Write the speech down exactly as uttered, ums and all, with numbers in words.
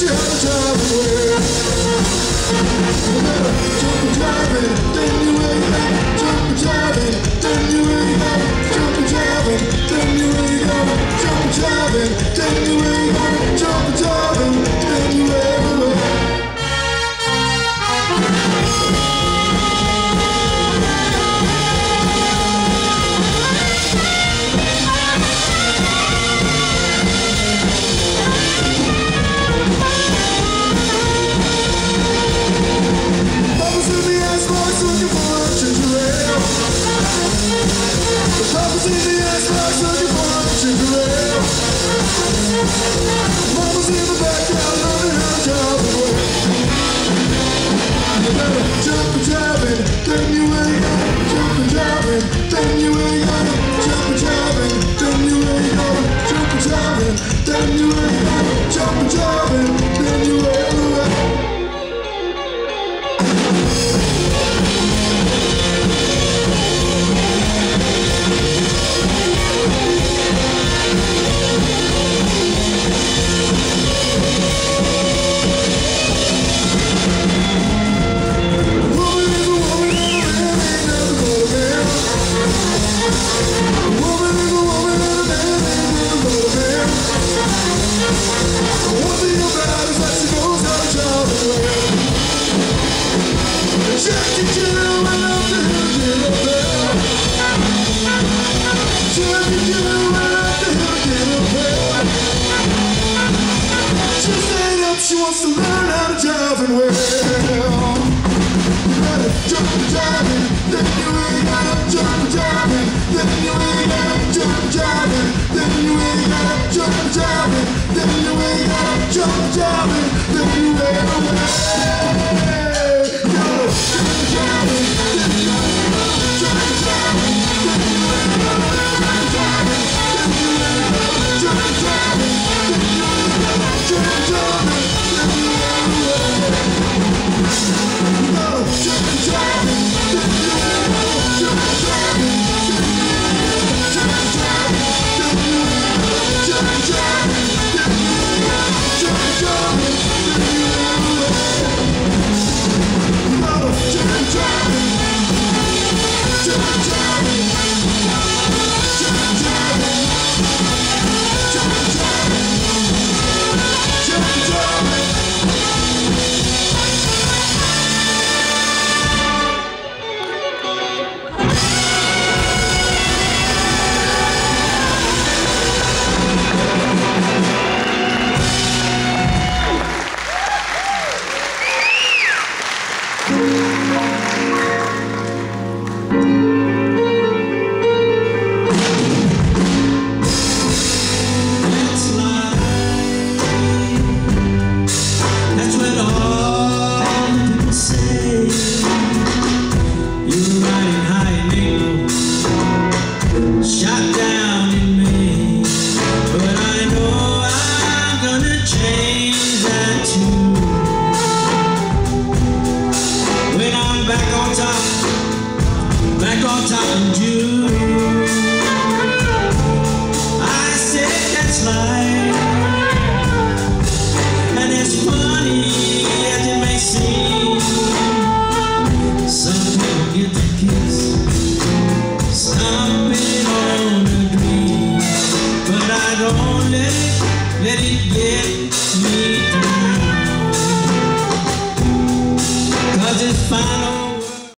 She wants to learn how to drive and well. You gotta jump and drive it, then you ain't gotta jump and drive it, then you ain't gotta jump and drive it, then you ain't gotta jump and drive it, then you ain't gotta jump and drive it, then you ain't gotta jump and drive it, then you ain't gotta jump and drive it, then you ain't gotta jump and drive it, then you ain't gotta jump and drive it, then you ain't gotta jump and drive it. Back on top in June.